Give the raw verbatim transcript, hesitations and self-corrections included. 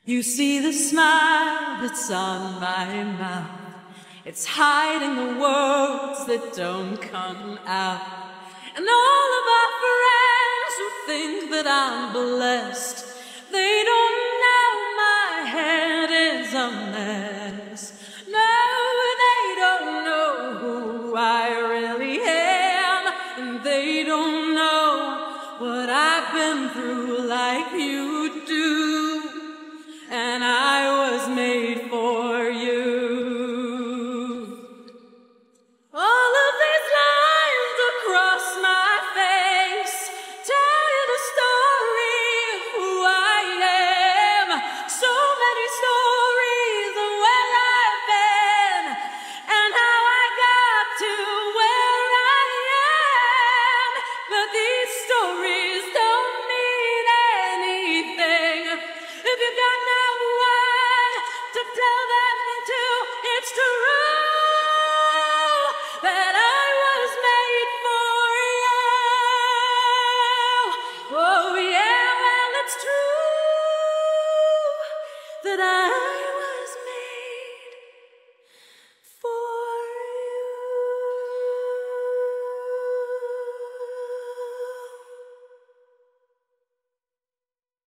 You see the smile that's on my mouth. It's hiding the words that don't come out. And all of our friends who think that I'm blessed, they don't know my head is a mess. No, they don't know who I really am, and they don't know what I've been through like you do. And I was made for you. All of these lines across my face tell you the story of who I am. So many stories of where I've been and how I got to where I am. But these stories don't mean anything if you've got no one to tell them to. It's true that I was made for you. Oh yeah, well it's true that I